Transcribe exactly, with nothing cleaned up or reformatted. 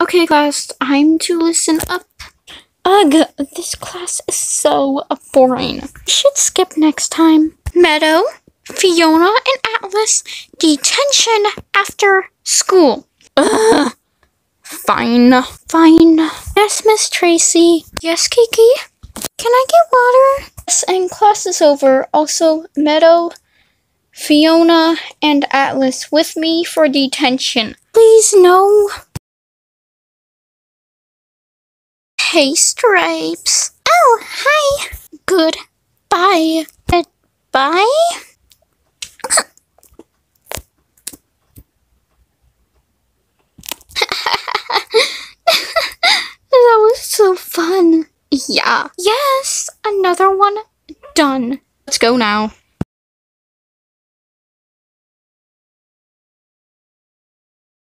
Okay, class, time to listen up. Ugh, this class is so boring. We should skip next time. Meadow, Fiona, and Atlas, detention after school. Ugh. Fine, fine. Yes, Miss Tracy. Yes, Kiki. Can I get water? Yes, and class is over. Also, Meadow, Fiona, and Atlas with me for detention. Please, no. Hey, Stripes. Oh, hi. Goodbye. Goodbye? That was so fun. Yeah. Yes, another one done. Let's go now.